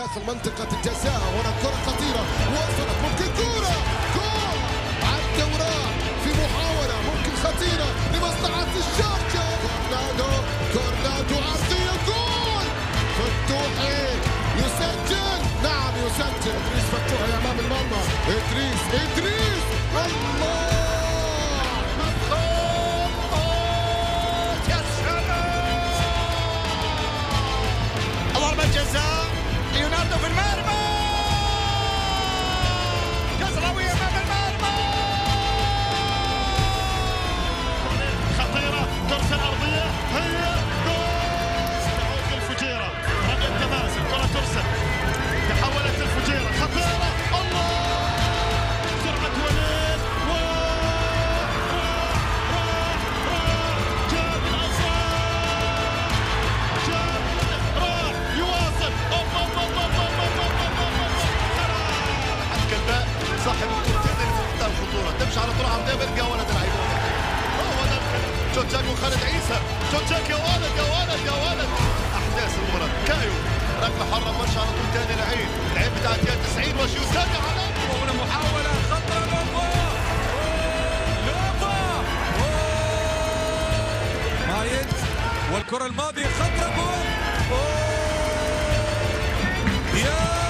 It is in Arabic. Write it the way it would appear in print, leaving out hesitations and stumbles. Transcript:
داخل منطقة الجزاء. هنا كرة خطيرة وصلت، ممكن كرة جول عدى وراح في محاولة ممكن خطيرة لمصلحة الشارجة. كورنادو عرضية جول. فتوحي يسجل، نعم يسجل. إدريس فتوحي أمام المرمى. إدريس الله جزاء ليوناردو في المرمى. كسراوي امام المرمى، خطيره، ترسل ارضيه، هي جول. تعود الفجيره، رمي التماس، الكره ترسل، تحولت الفجيره، خطيره، الله، سرعه وليد، جاب صاحب الكرتين اللي في منتهى الخطوره، تمشي على طول عرضيه بيلقى ولد العيبون. هو ده جوتشاك وخالد عيسى، جوتشاك يا ولد يا ولد يا ولد. احداث المباراه، كايو ركله حره ماشي على طول تاني لعيب، العيب بتاع الدقيقه 90 وشي يسجل على وهنا محاوله خطره لوفا مايد، والكره الماضيه خطره جول.